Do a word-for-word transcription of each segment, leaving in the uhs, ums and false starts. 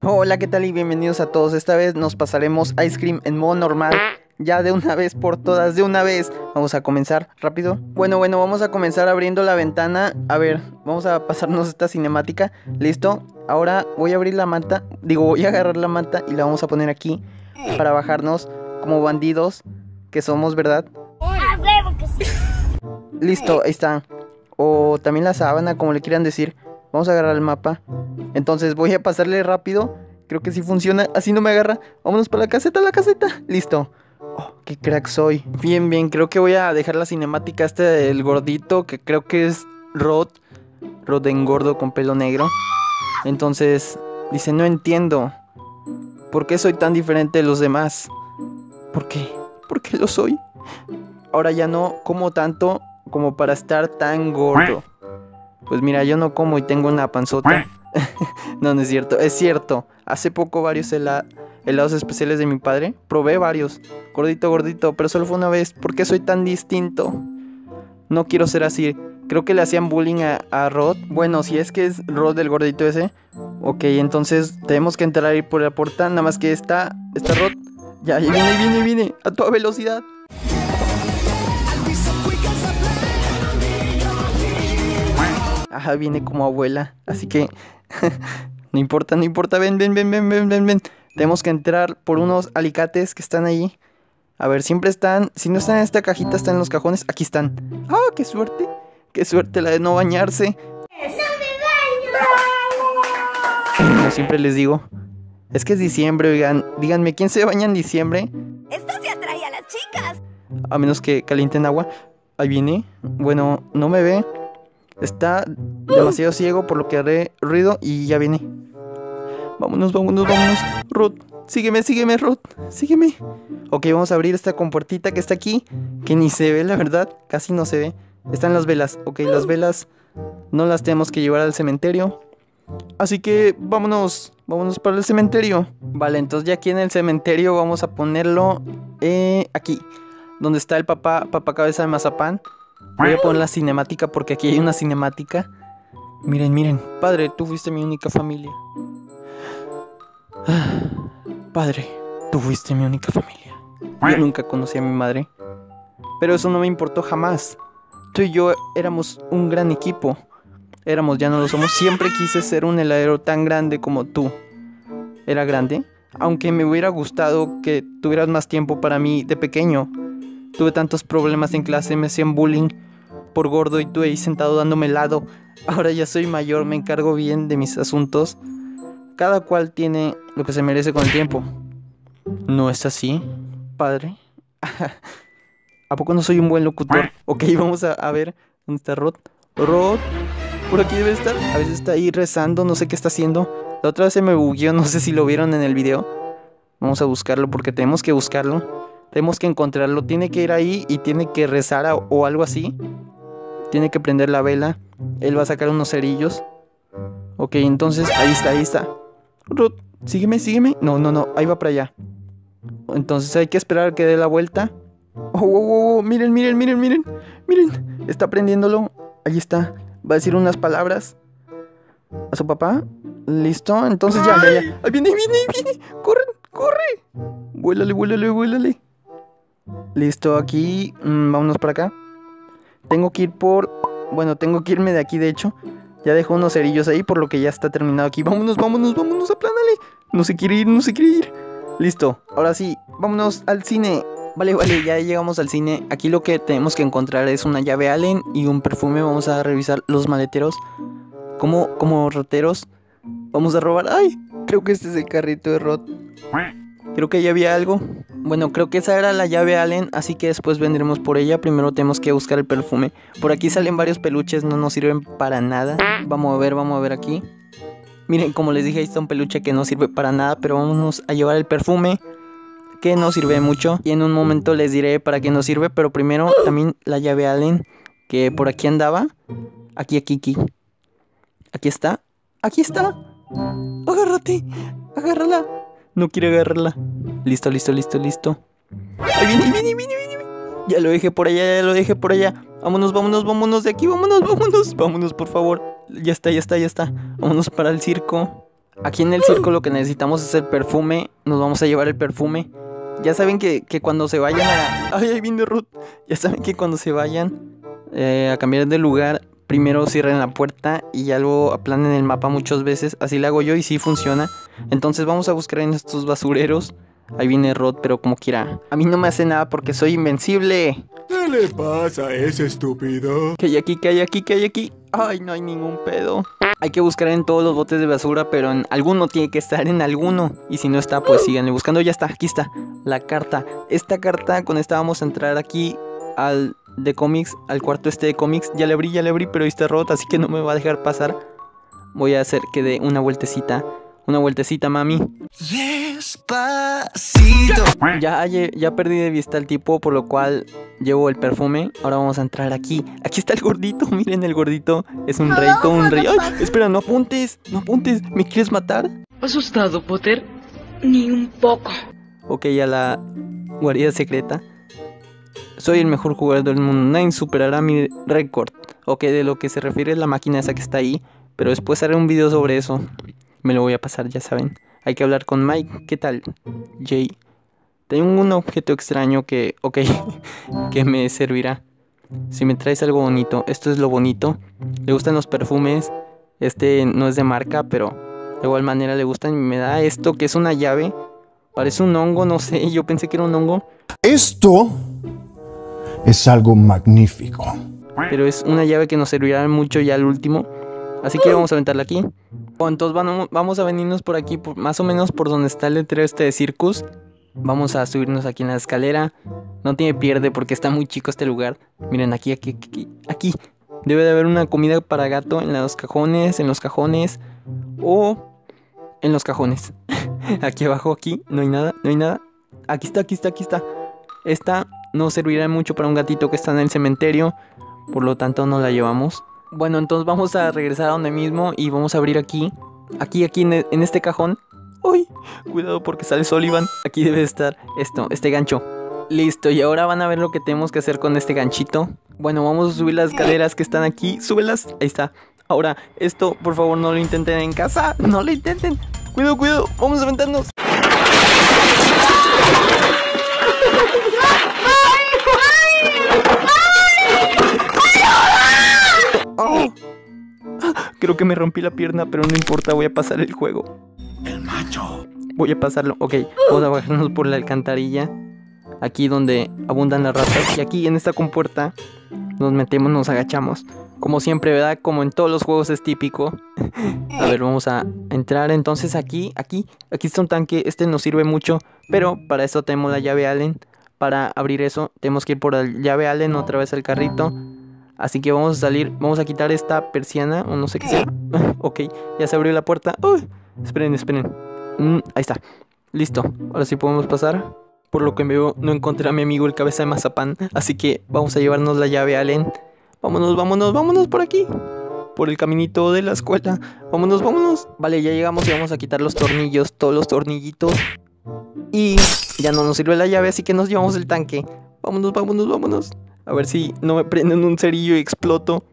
Hola, ¿qué tal? Y bienvenidos a todos. Esta vez nos pasaremos Ice Cream en modo normal. Ya de una vez por todas, de una vez. Vamos a comenzar rápido. Bueno, bueno, vamos a comenzar abriendo la ventana. A ver, vamos a pasarnos esta cinemática. ¿Listo? Ahora voy a abrir la manta. Digo, voy a agarrar la manta y la vamos a poner aquí para bajarnos como bandidos que somos, ¿verdad? ¡A huevo que sí! Listo, ahí está. O también la sábana, como le quieran decir. Vamos a agarrar el mapa. Entonces voy a pasarle rápido. Creo que sí funciona. Así no me agarra. Vámonos para la caseta, la caseta. Listo. Oh, qué crack soy. Bien, bien. Creo que voy a dejar la cinemática este del gordito. Que creo que es Rod. Rod engordo con pelo negro. Entonces dice, no entiendo. ¿Por qué soy tan diferente de los demás? ¿Por qué? ¿Por qué lo soy? Ahora ya no como tanto como para estar tan gordo. Pues mira, yo no como y tengo una panzota. No, no es cierto, es cierto. Hace poco varios hela helados especiales de mi padre. Probé varios. Gordito, gordito, pero solo fue una vez. ¿Por qué soy tan distinto? No quiero ser así. Creo que le hacían bullying a, a Rod. Bueno, si es que es Rod el gordito ese. Ok, entonces tenemos que entrar ahí por la puerta. Nada más que está, está Rod. Ya, ya viene, viene, viene. A toda velocidad. Ajá, viene como abuela. Así que no importa, no importa. Ven, ven, ven, ven, ven, ven, ven. Tenemos que entrar por unos alicates que están allí. A ver, siempre están. Si no están en esta cajita, están en los cajones. Aquí están. ¡Ah, qué suerte! ¡Qué suerte la de no bañarse! ¡No me baño! Como siempre les digo. Es que es diciembre, oigan. Díganme, ¿quién se baña en diciembre? ¡Esto se atrae a las chicas! A menos que calienten agua. Ahí viene. Bueno, no me ve. Está demasiado ciego por lo que haré ruido y ya viene. Vámonos, vámonos, vámonos. Rod, sígueme, sígueme, Rod. Sígueme. Ok, vamos a abrir esta compuertita que está aquí. Que ni se ve, la verdad. Casi no se ve. Están las velas. Ok, las velas no las tenemos que llevar al cementerio. Así que vámonos. Vámonos para el cementerio. Vale, entonces ya aquí en el cementerio vamos a ponerlo eh, aquí. Donde está el papá, papá cabeza de mazapán. Voy a poner la cinemática porque aquí hay una cinemática. Miren, miren. Padre, tú fuiste mi única familia. Padre, tú fuiste mi única familia. Yo nunca conocí a mi madre. Pero eso no me importó jamás. Tú y yo éramos un gran equipo. Éramos, ya no lo somos. Siempre quise ser un heladero tan grande como tú. ¿Era grande? Aunque me hubiera gustado que tuvieras más tiempo para mí de pequeño. Tuve tantos problemas en clase, me hacían bullying por gordo y tú ahí sentado dándome helado. Ahora ya soy mayor, me encargo bien de mis asuntos. Cada cual tiene lo que se merece con el tiempo. ¿No es así, padre? ¿A poco no soy un buen locutor? Ok, vamos a, a ver. ¿Dónde está Rod? Rod, por aquí debe estar. A veces está ahí rezando, no sé qué está haciendo. La otra vez se me bugueó, no sé si lo vieron en el video. Vamos a buscarlo porque tenemos que buscarlo. Tenemos que encontrarlo, tiene que ir ahí y tiene que rezar a, o algo así. Tiene que prender la vela. Él va a sacar unos cerillos. Ok, entonces ahí está, ahí está. Rod, sígueme, sígueme. No, no, no, ahí va para allá. Entonces hay que esperar a que dé la vuelta. Oh, oh, oh, oh, miren, miren, miren, miren. Miren, está prendiéndolo. Ahí está. Va a decir unas palabras a su papá. Listo, entonces ya, ya, ya. Ahí viene, ahí viene, ahí viene. Corre, corre. Vuélale, vuélale, vuélale. Listo, aquí, mmm, vámonos para acá. Tengo que ir por... Bueno, tengo que irme de aquí, de hecho. Ya dejó unos cerillos ahí, por lo que ya está terminado aquí. Vámonos, vámonos, vámonos, aplánale. No se quiere ir, no se quiere ir. Listo, ahora sí, vámonos al cine. Vale, vale, ya llegamos al cine. Aquí lo que tenemos que encontrar es una llave Allen y un perfume. Vamos a revisar los maleteros. Como, como rateros. Vamos a robar... ¡Ay! Creo que este es el carrito de Rod. Creo que ya había algo. Bueno, creo que esa era la llave Allen, así que después vendremos por ella. Primero tenemos que buscar el perfume. Por aquí salen varios peluches, no nos sirven para nada. Vamos a ver, vamos a ver aquí. Miren, como les dije, ahí está un peluche que no sirve para nada, pero vamos a llevar el perfume, que no sirve mucho. Y en un momento les diré para qué nos sirve, pero primero también la llave Allen, que por aquí andaba. Aquí, aquí, aquí. Aquí está. Aquí está. Agárrate, agárrala. No quiere agarrarla. Listo, listo, listo, listo. Ahí viene, viene, viene, viene. Ya lo dejé por allá, ya lo dejé por allá. Vámonos, vámonos, vámonos de aquí, vámonos, vámonos. Vámonos, por favor. Ya está, ya está, ya está. Vámonos para el circo. Aquí en el circo lo que necesitamos es el perfume. Nos vamos a llevar el perfume. Ya saben que, que cuando se vayan a... Ay, ahí viene Ruth. Ya saben que cuando se vayan eh, a cambiar de lugar, primero cierren la puerta y ya luego aplanen el mapa muchas veces. Así lo hago yo y sí funciona. Entonces vamos a buscar en estos basureros. Ahí viene Rod, pero como quiera. A mí no me hace nada porque soy invencible. ¿Qué le pasa a ese estúpido? ¿Qué hay aquí? ¿Qué hay aquí? ¿Qué hay aquí? Ay, no hay ningún pedo. Hay que buscar en todos los botes de basura, pero en alguno tiene que estar, en alguno. Y si no está, pues síganle buscando. Ya está, aquí está la carta. Esta carta, con esta vamos a entrar aquí al de cómics, al cuarto este de cómics. Ya le abrí, ya le abrí, pero ahí está Rod, así que no me va a dejar pasar. Voy a hacer que dé una vueltecita. Una vueltecita, mami. Despacito. Ya, ya, ya perdí de vista al tipo, por lo cual llevo el perfume. Ahora vamos a entrar aquí. Aquí está el gordito, miren el gordito. Es un rey, todo un rey. Ay, espera, no apuntes, no apuntes. ¿Me quieres matar? ¿Asustado, Potter? Ni un poco. Ok, a la guarida secreta. Soy el mejor jugador del mundo. Nadie superará mi récord. Ok, de lo que se refiere es la máquina esa que está ahí. Pero después haré un video sobre eso. Me lo voy a pasar, ya saben. Hay que hablar con Mike. ¿Qué tal, Jay? Tengo un objeto extraño que... Ok, que me servirá. Si me traes algo bonito. Esto es lo bonito. Le gustan los perfumes. Este no es de marca, pero de igual manera le gustan. Y me da esto que es una llave. Parece un hongo, no sé. Yo pensé que era un hongo. Esto es algo magnífico. Pero es una llave que nos servirá mucho ya al último. Así que vamos a aventarla aquí. Oh, entonces vamos, vamos a venirnos por aquí, por, más o menos por donde está el letrero este de Circus. Vamos a subirnos aquí en la escalera. No tiene pierde porque está muy chico este lugar. Miren, aquí, aquí, aquí, aquí. Debe de haber una comida para gato en los cajones, en los cajones. O en los cajones. Aquí abajo, aquí, no hay nada, no hay nada. Aquí está, aquí está, aquí está. Esta no servirá mucho para un gatito que está en el cementerio. Por lo tanto no la llevamos. Bueno, entonces vamos a regresar a donde mismo y vamos a abrir aquí. Aquí, aquí en, en este cajón. ¡Uy! Cuidado porque sale Sullivan. Aquí debe estar esto, este gancho. Listo, y ahora van a ver lo que tenemos que hacer con este ganchito. Bueno, vamos a subir las escaleras que están aquí. Súbelas, ahí está. Ahora, esto, por favor, no lo intenten en casa. No lo intenten. Cuidado, cuidado, vamos a aventarnos. Oh. Creo que me rompí la pierna, pero no importa, voy a pasar el juego. El macho. Voy a pasarlo, ok. Vamos a bajarnos por la alcantarilla. Aquí donde abundan las ratas. Y aquí en esta compuerta nos metemos, nos agachamos. Como siempre, ¿verdad? Como en todos los juegos es típico. A ver, vamos a entrar entonces aquí, aquí. Aquí está un tanque, este nos sirve mucho. Pero para eso tenemos la llave Allen. Para abrir eso tenemos que ir por la llave Allen otra vez al carrito. Así que vamos a salir, vamos a quitar esta persiana, o no sé qué sea. Ok, ya se abrió la puerta. Uy, esperen, esperen. Mm, ahí está, listo, ahora sí podemos pasar. Por lo que veo, no encontré a mi amigo el cabeza de mazapán. Así que vamos a llevarnos la llave Allen. Vámonos, vámonos, vámonos por aquí. Por el caminito de la escuela. Vámonos, vámonos. Vale, ya llegamos y vamos a quitar los tornillos, todos los tornillitos. Y ya no nos sirve la llave, así que nos llevamos el tanque. Vámonos, vámonos, vámonos. A ver si no me prenden un cerillo y exploto.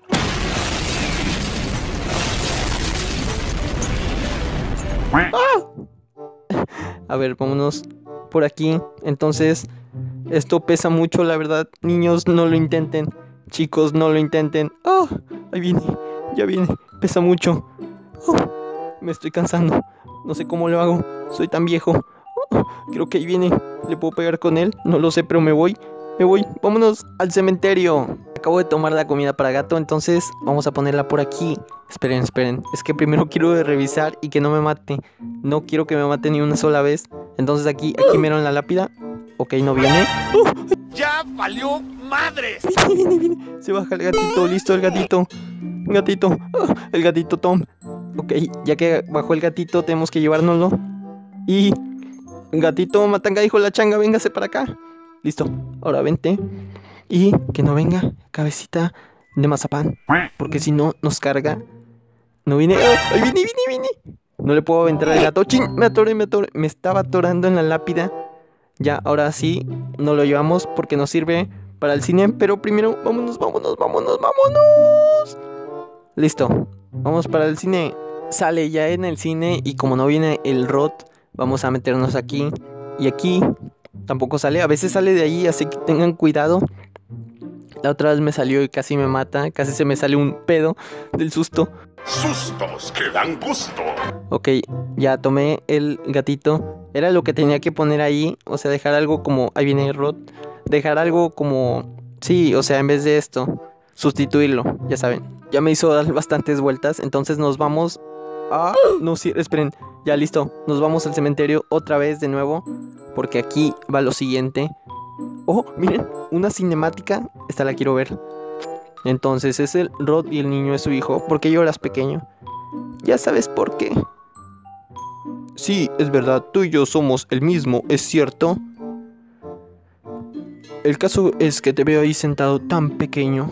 ¡Ah! A ver, vámonos por aquí. Entonces, esto pesa mucho, la verdad. Niños, no lo intenten. Chicos, no lo intenten. ¡Ah! Ahí viene, ya viene. Pesa mucho. Oh, me estoy cansando. No sé cómo lo hago. Soy tan viejo. Oh, creo que ahí viene. ¿Le puedo pegar con él? No lo sé, pero me voy. Me voy, vámonos al cementerio. Acabo de tomar la comida para gato, entonces vamos a ponerla por aquí. Esperen, esperen, es que primero quiero revisar y que no me mate. No quiero que me mate ni una sola vez. Entonces aquí, aquí miro en la lápida. Ok, no viene. ¡Oh! ¡Ya valió madres! Viene, viene, viene. Se baja el gatito, listo el gatito. Gatito, oh, el gatito Tom. Ok, ya que bajó el gatito tenemos que llevárnoslo. Y... gatito matanga, hijo de la changa, véngase para acá. Listo, ahora vente. Y que no venga cabecita de mazapán, porque si no nos carga. No viene, ¡oh! ¡Ahí viene, viene, viene! No le puedo aventar al gato. ¡Chin! Me atoré, me atoré. Me estaba atorando en la lápida. Ya, ahora sí, no lo llevamos porque nos sirve para el cine. Pero primero, vámonos, vámonos, vámonos, vámonos. Listo, vamos para el cine. sale ya en el cine y como no viene el Rod, vamos a meternos aquí. Y aquí tampoco sale, a veces sale de ahí, así que tengan cuidado. La otra vez me salió y casi me mata, casi se me sale un pedo del susto. Sustos que dan gusto. Ok, ya tomé el gatito. Era lo que tenía que poner ahí, o sea, dejar algo como... Ahí viene el Rod. Dejar algo como... Sí, o sea, en vez de esto, sustituirlo, ya saben. Ya me hizo dar bastantes vueltas, entonces nos vamos... Ah, no, sí, esperen, ya listo. Nos vamos al cementerio otra vez de nuevo, porque aquí va lo siguiente. Oh, miren, una cinemática. Esta la quiero ver. Entonces es el Rod y el niño es su hijo. ¿Por qué lloras, pequeño? Ya sabes por qué. Sí, es verdad, tú y yo somos el mismo, ¿es cierto? El caso es que te veo ahí sentado tan pequeño.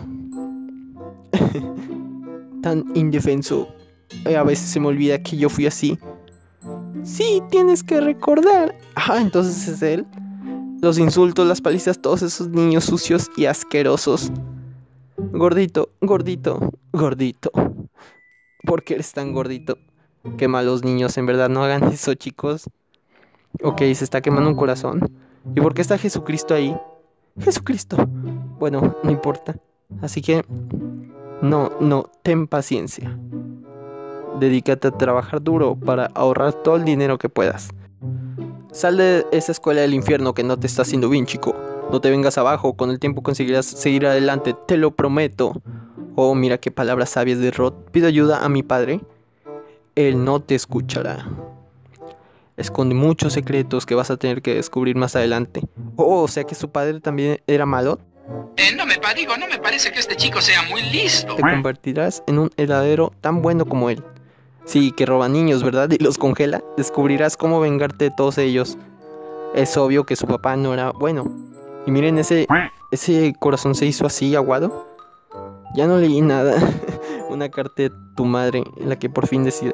Tan indefenso. Eh, a veces se me olvida que yo fui así. Sí, tienes que recordar. Ah, entonces es él. Los insultos, las palizas, todos esos niños sucios y asquerosos. Gordito, gordito, gordito. ¿Por qué eres tan gordito? Qué malos niños, en verdad, no hagan eso, chicos. Ok, se está quemando un corazón. ¿Y por qué está Jesucristo ahí? Jesucristo. Bueno, no importa. Así que... No, no, ten paciencia. Dedícate a trabajar duro para ahorrar todo el dinero que puedas. Sal de esa escuela del infierno que no te está haciendo bien, chico. No te vengas abajo, con el tiempo conseguirás seguir adelante, te lo prometo. Oh, mira qué palabras sabias de Rod. Pido ayuda a mi padre. Él no te escuchará. Esconde muchos secretos que vas a tener que descubrir más adelante. Oh, o sea que su padre también era malo. Eh, no me digo, no me parece que este chico sea muy listo. Te convertirás en un heladero tan bueno como él. Sí, que roba niños, ¿verdad? Y los congela. Descubrirás cómo vengarte de todos ellos. Es obvio que su papá no era bueno. Y miren, ese, ese corazón se hizo así, aguado. Ya no leí nada. Una carta de tu madre en la que por fin decide.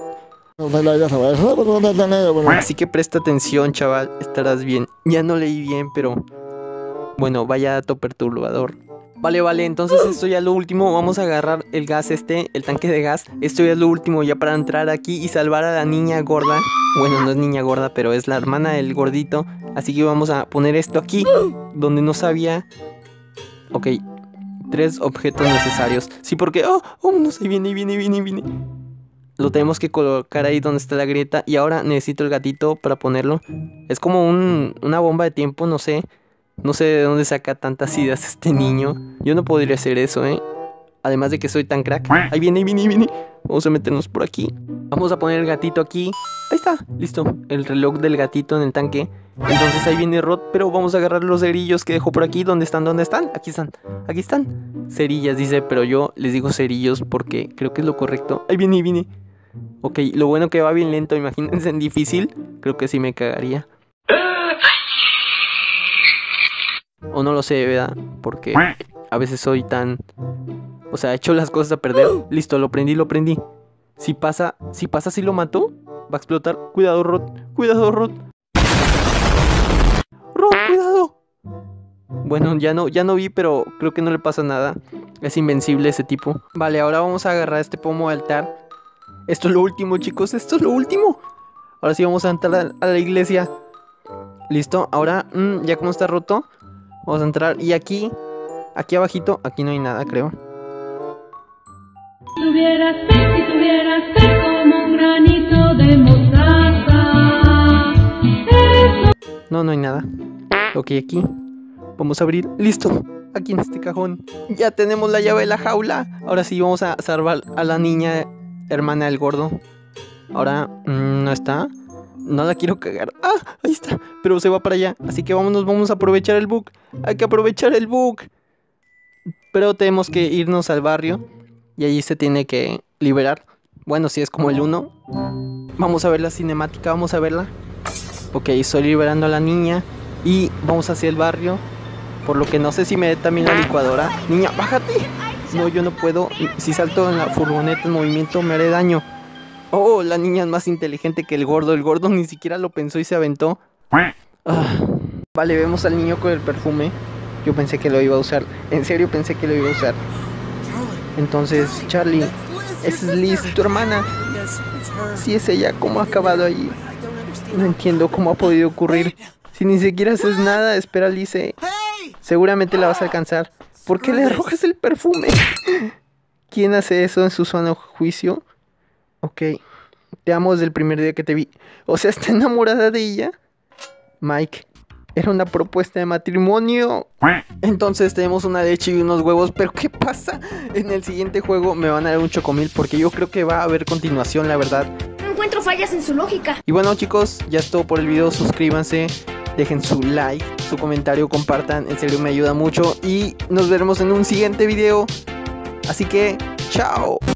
Así que presta atención, chaval. Estarás bien. Ya no leí bien, pero... Bueno, vaya dato perturbador. Vale, vale, entonces esto ya es lo último. Vamos a agarrar el gas este, el tanque de gas. Esto ya es lo último ya para entrar aquí y salvar a la niña gorda. Bueno, no es niña gorda, pero es la hermana del gordito. Así que vamos a poner esto aquí, donde no sabía. Ok, tres objetos necesarios. Sí, porque... Oh, oh, no sé, viene, viene, viene, viene. Lo tenemos que colocar ahí donde está la grieta. Y ahora necesito el gatito para ponerlo. Es como un, una bomba de tiempo, no sé. No sé de dónde saca tantas ideas este niño. Yo no podría hacer eso, ¿eh? Además de que soy tan crack. Ahí viene, ahí viene, ahí viene. Vamos a meternos por aquí. Vamos a poner el gatito aquí. Ahí está, listo. El reloj del gatito en el tanque. Entonces ahí viene Rod. Pero vamos a agarrar los cerillos que dejó por aquí. ¿Dónde están? ¿Dónde están? Aquí están. Aquí están. Cerillas, dice. Pero yo les digo cerillos porque creo que es lo correcto. Ahí viene, ahí viene. Ok, lo bueno que va bien lento. Imagínense en difícil. Creo que sí me cagaría. O no lo sé, ¿verdad? Porque a veces soy tan... O sea, he hecho las cosas a perder. Listo, lo prendí, lo prendí. Si pasa, si pasa, si lo mato, va a explotar. Cuidado, Rod. Cuidado, Rod. Rod, cuidado. Bueno, ya no, ya no vi, pero creo que no le pasa nada. Es invencible ese tipo. Vale, ahora vamos a agarrar este pomo de altar. Esto es lo último, chicos. Esto es lo último. Ahora sí vamos a entrar a la iglesia. Listo, ahora, mmm, ya como está roto, vamos a entrar. Y aquí, aquí abajito, aquí no hay nada, creo. Si tuvieras fe, si tuvieras fe como un granito de mostaza. Eso. No, no hay nada. Ok, aquí. Vamos a abrir. Listo. Aquí en este cajón. Ya tenemos la llave de la jaula. Ahora sí vamos a salvar a la niña hermana del gordo. Ahora, mmm, no está. No la quiero cagar. Ah, ahí está. Pero se va para allá. Así que vámonos, vamos a aprovechar el bug. Hay que aprovechar el bug. Pero tenemos que irnos al barrio. Y allí se tiene que liberar. Bueno, si es como el uno. Vamos a ver la cinemática, vamos a verla. Ok, estoy liberando a la niña. Y vamos hacia el barrio. Por lo que no sé si me dé también la licuadora. Niña, bájate. No, yo no puedo. Si salto en la furgoneta en movimiento me haré daño. Oh, la niña es más inteligente que el gordo. El gordo ni siquiera lo pensó y se aventó. Ah. Vale, vemos al niño con el perfume. Yo pensé que lo iba a usar. En serio pensé que lo iba a usar. Entonces, Charlie, esa es Liz, tu hermana. Si es ella, ¿cómo ha acabado allí? No entiendo cómo ha podido ocurrir. Si ni siquiera haces nada, espera, Alice. Seguramente la vas a alcanzar. ¿Por qué le arrojas el perfume? ¿Quién hace eso en su sano juicio? Ok, te amo desde el primer día que te vi. O sea, ¿está enamorada de ella? Mike, era una propuesta de matrimonio. Entonces tenemos una leche y unos huevos. ¿Pero qué pasa? En el siguiente juego me van a dar un chocomil, porque yo creo que va a haber continuación, la verdad. No encuentro fallas en su lógica. Y bueno, chicos, ya es todo por el video. Suscríbanse, dejen su like, su comentario, compartan. En serio me ayuda mucho. Y nos veremos en un siguiente video. Así que, chao.